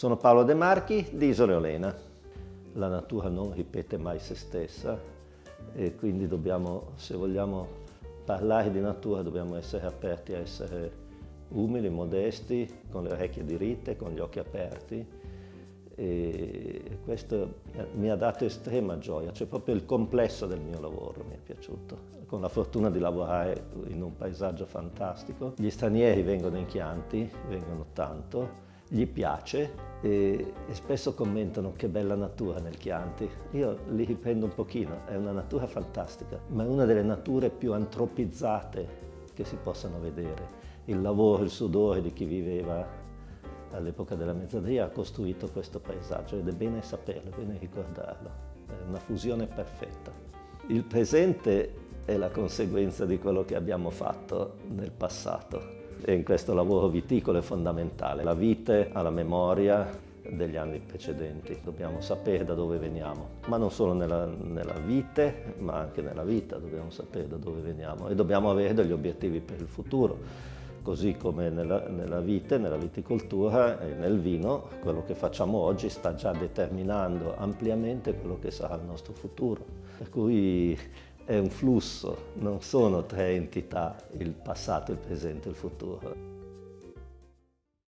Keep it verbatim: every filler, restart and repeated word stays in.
Sono Paolo De Marchi di Isola Eolena. La natura non ripete mai se stessa e quindi dobbiamo, se vogliamo parlare di natura, dobbiamo essere aperti a essere umili, modesti, con le orecchie diritte, con gli occhi aperti. E questo mi ha dato estrema gioia, cioè proprio il complesso del mio lavoro mi è piaciuto, con la fortuna di lavorare in un paesaggio fantastico. Gli stranieri vengono in Chianti, vengono tanto, gli piace e, e spesso commentano che bella natura nel Chianti. Io li riprendo un pochino, è una natura fantastica, ma è una delle nature più antropizzate che si possano vedere. Il lavoro, il sudore di chi viveva all'epoca della mezzadria ha costruito questo paesaggio ed è bene saperlo, è bene ricordarlo. È una fusione perfetta. Il presente è la conseguenza di quello che abbiamo fatto nel passato e in questo lavoro viticolo è fondamentale. La vite ha la memoria degli anni precedenti, dobbiamo sapere da dove veniamo, ma non solo nella, nella vite, ma anche nella vita dobbiamo sapere da dove veniamo e dobbiamo avere degli obiettivi per il futuro. Così come nella, nella vite, nella viticoltura e nel vino, quello che facciamo oggi sta già determinando ampiamente quello che sarà il nostro futuro. Per cui è un flusso, non sono tre entità, il passato, il presente e il futuro.